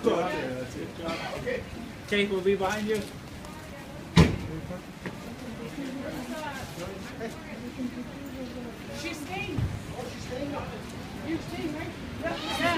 Good job. Okay, we'll be behind you. She's staying. Oh, she's staying. You're staying, right? Yeah.